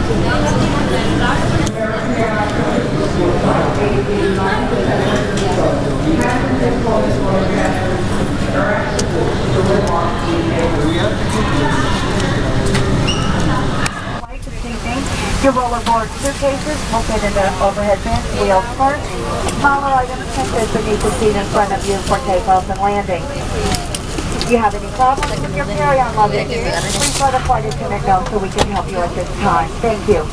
Your rollerboard suitcases will fit into overhead bins, wheels first. Smaller items can fit beneath the seat in front of you for takeoff and landing. If you have any problems with your carry-on luggage, please let a flight attendant know so we can help you at this time. Thank you.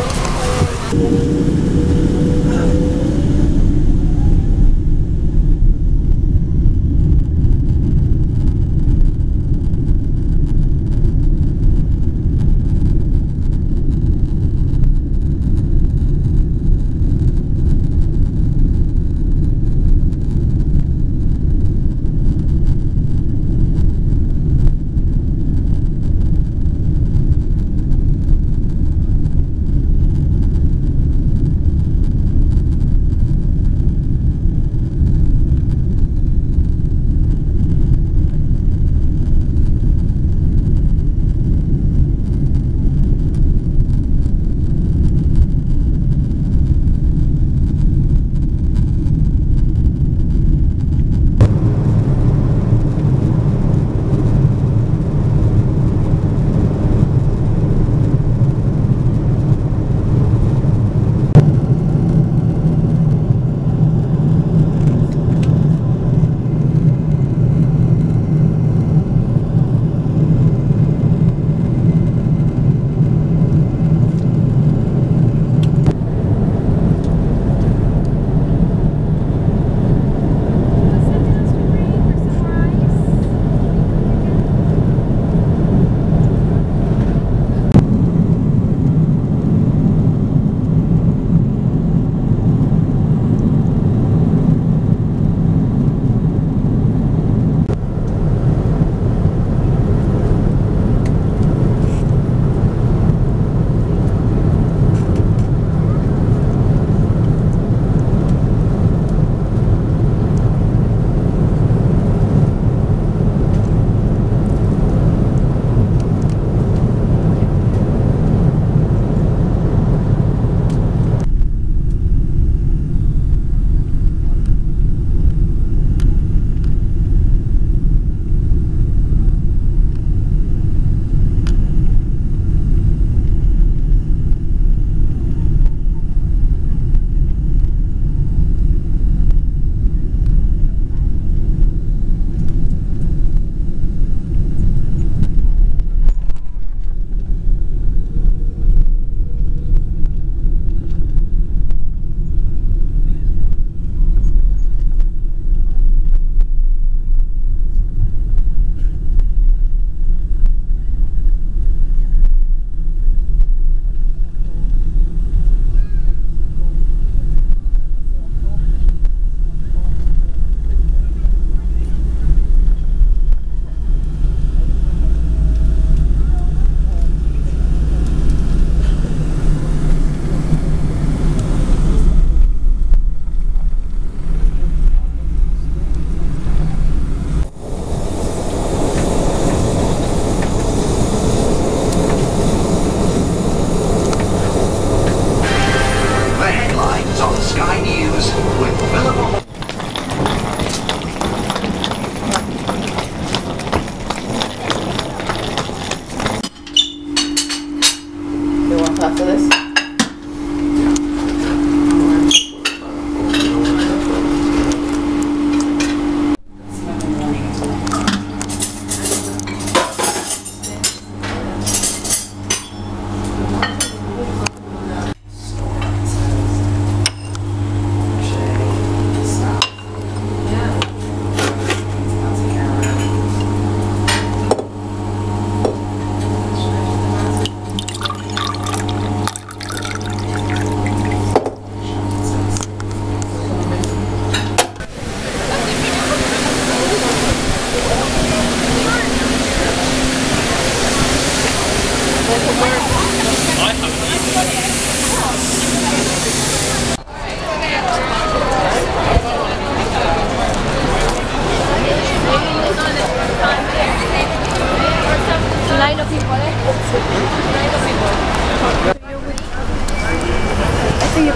after this.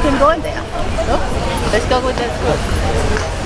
can go in there. Look, let's go with that group.